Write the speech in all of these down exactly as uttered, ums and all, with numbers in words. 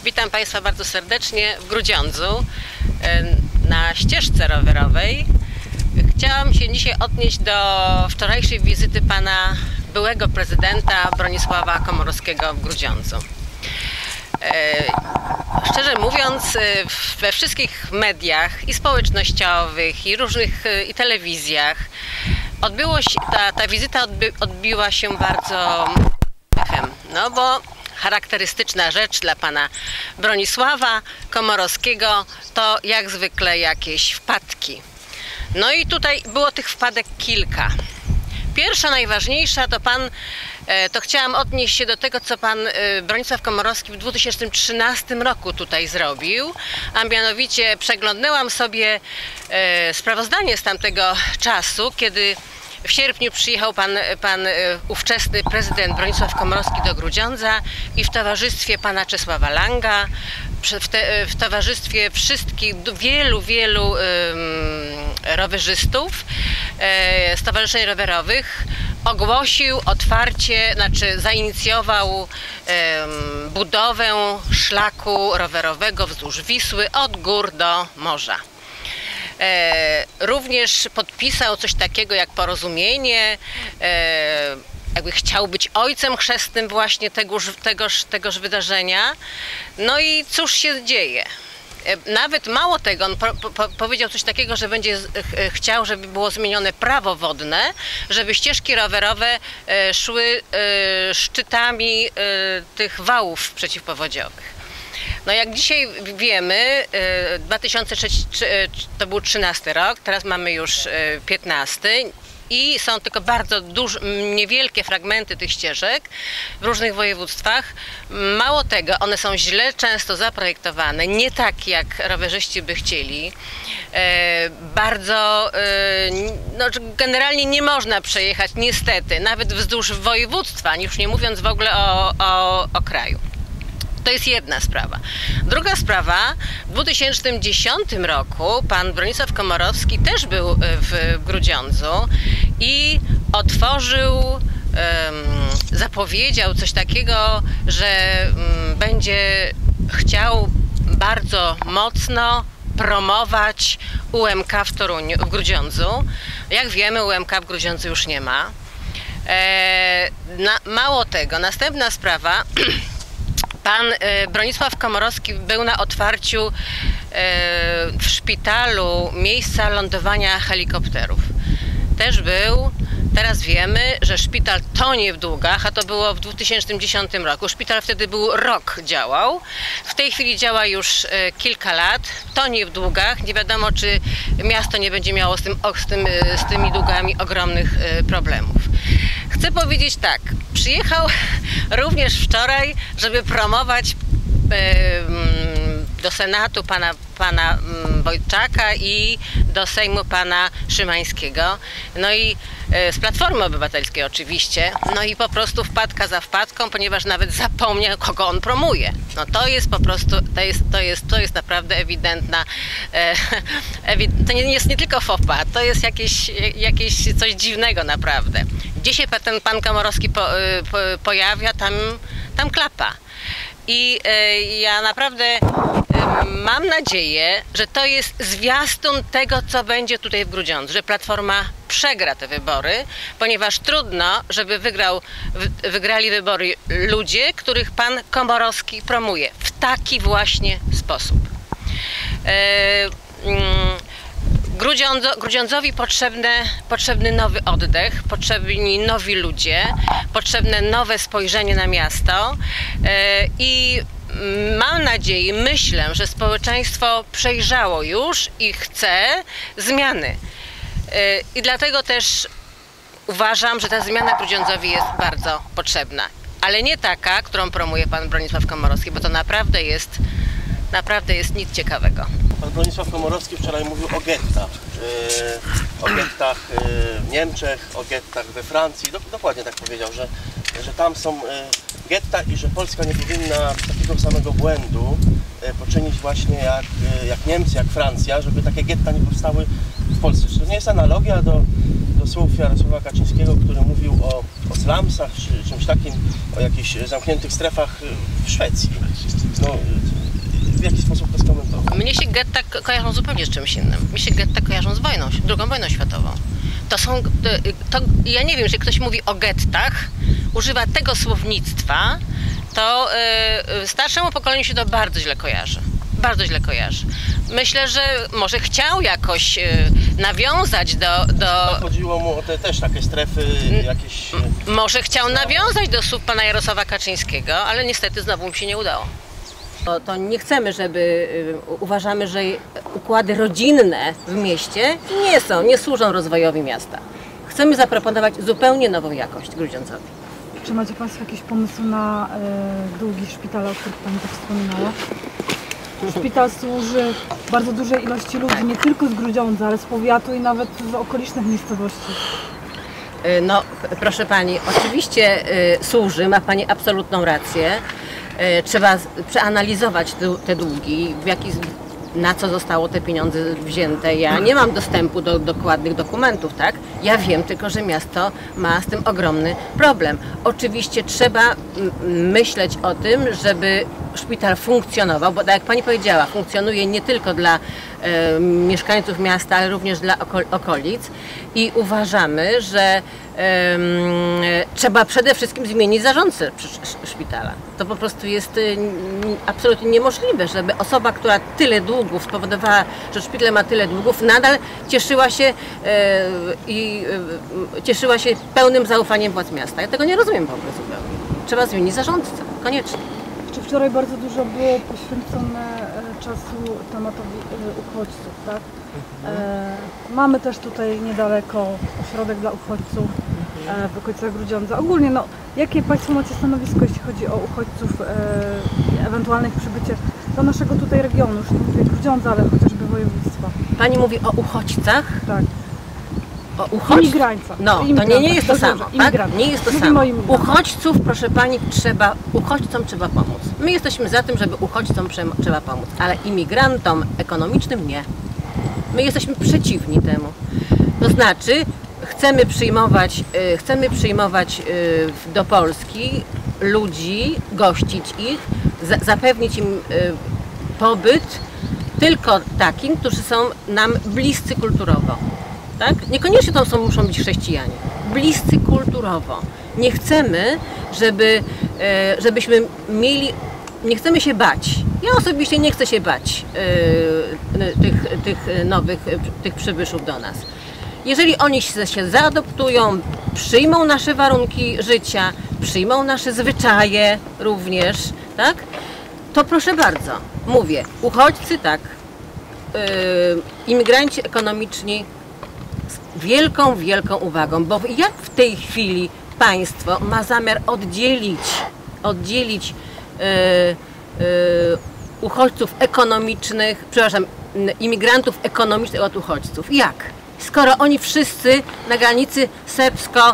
Witam Państwa bardzo serdecznie w Grudziądzu na ścieżce rowerowej. Chciałam się dzisiaj odnieść do wczorajszej wizyty pana byłego prezydenta Bronisława Komorowskiego w Grudziądzu. Szczerze mówiąc, we wszystkich mediach i społecznościowych, i różnych i telewizjach odbyło się, ta, ta wizyta odby, odbiła się bardzo echem, no bo charakterystyczna rzecz dla pana Bronisława Komorowskiego to jak zwykle jakieś wpadki. No i tutaj było tych wpadek kilka. Pierwsza, najważniejsza to pan, to chciałam odnieść się do tego, co pan Bronisław Komorowski w dwa tysiące trzynastym roku tutaj zrobił, a mianowicie przeglądnęłam sobie sprawozdanie z tamtego czasu, w sierpniu przyjechał pan, pan ówczesny prezydent Bronisław Komorowski do Grudziądza i w towarzystwie pana Czesława Langa, w, te, w towarzystwie wszystkich, wielu, wielu um, rowerzystów, e, stowarzyszeń rowerowych ogłosił otwarcie, znaczy zainicjował um, budowę szlaku rowerowego wzdłuż Wisły od gór do morza. E, również podpisał coś takiego jak porozumienie, e, jakby chciał być ojcem chrzestnym właśnie tegoż, tegoż, tegoż wydarzenia. No i cóż się dzieje? E, nawet mało tego, on po, po, powiedział coś takiego, że będzie ch chciał, żeby było zmienione prawo wodne, żeby ścieżki rowerowe e, szły e, szczytami e, tych wałów przeciwpowodziowych. No jak dzisiaj wiemy, dwa tysiące trzeci to był trzynasty rok, teraz mamy już piętnasty i są tylko bardzo duże, niewielkie fragmenty tych ścieżek w różnych województwach. Mało tego, one są źle często zaprojektowane, nie tak jak rowerzyści by chcieli. Bardzo, no generalnie nie można przejechać niestety, nawet wzdłuż województwa, już nie mówiąc w ogóle o, o, o kraju. To jest jedna sprawa. Druga sprawa, w dwa tysiące dziesiątym roku pan Bronisław Komorowski też był w Grudziądzu i otworzył, um, zapowiedział coś takiego, że um, będzie chciał bardzo mocno promować U M K w Toruniu, w Grudziądzu. Jak wiemy, U M K w Grudziądzu już nie ma. E, na, mało tego, następna sprawa. Pan Bronisław Komorowski był na otwarciu w szpitalu miejsca lądowania helikopterów. Też był. Teraz wiemy, że szpital tonie w długach, a to było w dwa tysiące dziesiątym roku. Szpital wtedy był rok działał. W tej chwili działa już kilka lat. Tonie w długach. Nie wiadomo, czy miasto nie będzie miało z, tym, z, tym, z tymi długami ogromnych problemów. Chcę powiedzieć tak. Przyjechał również wczoraj, żeby promować do Senatu pana, pana Wojczaka i do Sejmu pana Szymańskiego. No i z Platformy Obywatelskiej oczywiście. No i po prostu wpadka za wpadką, ponieważ nawet zapomniał, kogo on promuje. No to jest po prostu, to jest, to jest, to jest naprawdę ewidentna, to nie jest nie tylko fopa, to jest jakieś, jakieś coś dziwnego naprawdę. Gdzie się ten pan Komorowski po, po, pojawia, tam, tam klapa. I y, ja naprawdę y, mam nadzieję, że to jest zwiastun tego, co będzie tutaj w Grudziądzu, że Platforma przegra te wybory, ponieważ trudno, żeby wygrał, wy, wygrali wybory ludzie, których pan Komorowski promuje w taki właśnie sposób. Y, y, Grudziądzo, Grudziądzowi potrzebne, potrzebny nowy oddech, potrzebni nowi ludzie, potrzebne nowe spojrzenie na miasto yy, i mam nadzieję, myślę, że społeczeństwo przejrzało już i chce zmiany. Yy, I dlatego też uważam, że ta zmiana Grudziądzowi jest bardzo potrzebna, ale nie taka, którą promuje pan Bronisław Komorowski, bo to naprawdę jest, naprawdę jest nic ciekawego. Pan Bronisław Komorowski wczoraj mówił o gettach, yy, o gettach yy, w Niemczech, o gettach we Francji. Do, dokładnie tak powiedział, że, że tam są yy, getta i że Polska nie powinna takiego samego błędu yy, poczynić właśnie jak, yy, jak Niemcy, jak Francja, żeby takie getta nie powstały w Polsce. Czy to nie jest analogia do, do słów Jarosława Kaczyńskiego, który mówił o, o slumsach czy czymś takim, o jakichś zamkniętych strefach w Szwecji. No, w jaki sposób to skomentował? Mnie się getta ko- kojarzą zupełnie z czymś innym. Mi się getta kojarzą z wojną, drugą wojną światową. To są, to, ja nie wiem, jeżeli ktoś mówi o gettach, używa tego słownictwa, to yy, starszemu pokoleniu się to bardzo źle kojarzy. Bardzo źle kojarzy. Myślę, że może chciał jakoś yy, nawiązać do... do... Chodziło mu o te też takie strefy jakieś... Może chciał nawiązać do słów pana Jarosława Kaczyńskiego, ale niestety znowu mu się nie udało. To, to nie chcemy, żeby, y, uważamy, że układy rodzinne w mieście nie są, nie służą rozwojowi miasta. Chcemy zaproponować zupełnie nową jakość Grudziądzowi. Czy macie Państwo jakieś pomysły na y, długi szpitala, o których Pani tak wspominała? Szpital służy bardzo dużej ilości ludzi, nie tylko z Grudziądza, ale z powiatu i nawet z okolicznych miejscowości. Y, no, proszę Pani, oczywiście y, służy, ma Pani absolutną rację. Y, trzeba z- przeanalizować te, te długi, w jaki, na co zostało te pieniądze wzięte. Ja nie mam dostępu do dokładnych dokumentów, tak? Ja wiem tylko, że miasto ma z tym ogromny problem. Oczywiście trzeba m- myśleć o tym, żeby szpital funkcjonował, bo tak jak Pani powiedziała, funkcjonuje nie tylko dla e, mieszkańców miasta, ale również dla oko- okolic i uważamy, że em, trzeba przede wszystkim zmienić zarządcę sz- sz- szpitala. To po prostu jest y, n- absolutnie niemożliwe, żeby osoba, która tyle długów spowodowała, że szpital ma tyle długów, nadal cieszyła się e, i e, cieszyła się pełnym zaufaniem władz miasta. Ja tego nie rozumiem w ogóle zupełnie. Trzeba zmienić zarządcę, koniecznie. Czy wczoraj bardzo dużo było poświęcone e, czasu tematowi e, uchodźców, tak? E, mamy też tutaj niedaleko ośrodek dla uchodźców e, w okolicach Grudziądza. Ogólnie, no, jakie Państwo macie stanowisko, jeśli chodzi o uchodźców, e, ewentualne ich przybycie do naszego tutaj regionu, już nie mówię Grudziądza, ale chociażby województwa. Pani mówi o uchodźcach? Tak. O uchodźcach? Imigrantach. No, to nie, Imigrantach. nie jest to Dobrze, samo, tak? imigrantach. Nie jest to Mówimy samo. o imigrantach. Uchodźców, proszę Pani, trzeba, uchodźcom trzeba pomóc. My jesteśmy za tym, żeby uchodźcom prze- trzeba pomóc, ale imigrantom ekonomicznym nie. My jesteśmy przeciwni temu. To znaczy, chcemy przyjmować, y, chcemy przyjmować y, w- do Polski ludzi, gościć ich, za- zapewnić im y, pobyt tylko takim, którzy są nam bliscy kulturowo. Tak? Niekoniecznie to są, muszą być chrześcijanie. Bliscy kulturowo. Nie chcemy, żeby, e, żebyśmy mieli, nie chcemy się bać. Ja osobiście nie chcę się bać e, tych, tych nowych, tych przybyszów do nas. Jeżeli oni się, się zaadoptują, przyjmą nasze warunki życia, przyjmą nasze zwyczaje również, tak? To proszę bardzo, mówię, uchodźcy tak, yy, imigranci ekonomiczni z wielką, wielką uwagą, bo jak w tej chwili państwo ma zamiar oddzielić, oddzielić yy, yy, uchodźców ekonomicznych, przepraszam, imigrantów ekonomicznych od uchodźców? Jak? Skoro oni wszyscy na granicy serbsko,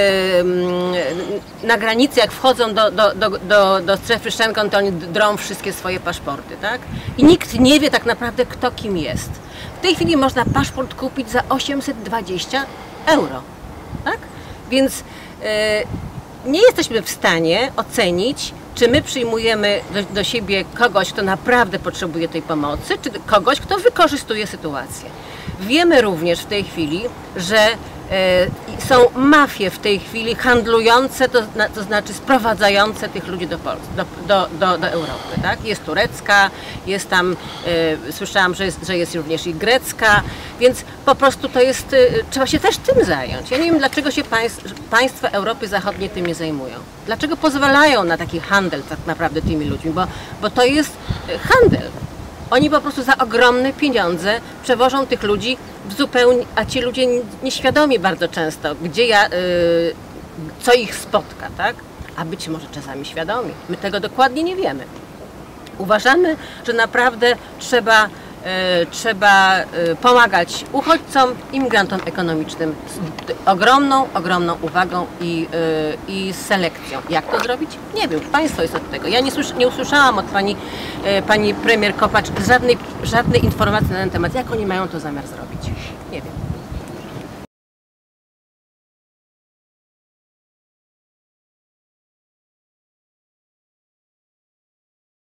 yy, na granicy jak wchodzą do, do, do, do, do strefy Schengen, to oni drą wszystkie swoje paszporty, tak? I nikt nie wie tak naprawdę, kto kim jest. W tej chwili można paszport kupić za osiemset dwadzieścia euro, tak? Więc yy, nie jesteśmy w stanie ocenić, czy my przyjmujemy do, do siebie kogoś, kto naprawdę potrzebuje tej pomocy, czy kogoś, kto wykorzystuje sytuację. Wiemy również w tej chwili, że e, są mafie w tej chwili handlujące, to, to znaczy sprowadzające tych ludzi do Polski, do, do, do, do Europy. Tak? Jest turecka, jest tam, e, słyszałam, że jest, że jest również i grecka, więc po prostu to jest, e, trzeba się też tym zająć. Ja nie wiem, dlaczego się państw, państwa Europy Zachodniej tym nie zajmują. Dlaczego pozwalają na taki handel tak naprawdę tymi ludźmi, bo, bo to jest handel. Oni po prostu za ogromne pieniądze przewożą tych ludzi w zupełnie, a ci ludzie nieświadomi bardzo często, gdzie ja, yy, co ich spotka, tak? A być może czasami świadomi. My tego dokładnie nie wiemy. Uważamy, że naprawdę trzeba, yy, trzeba yy, pomagać uchodźcom, imigrantom ekonomicznym z ogromną, ogromną uwagą i, yy, i selekcją. Jak to zrobić? Nie wiem. Państwo jest od tego. Ja nie, słysz, nie usłyszałam od pani, yy, pani premier Kopacz żadnej, żadnej informacji na ten temat, jak oni mają to zamiar zrobić. Nie wiem.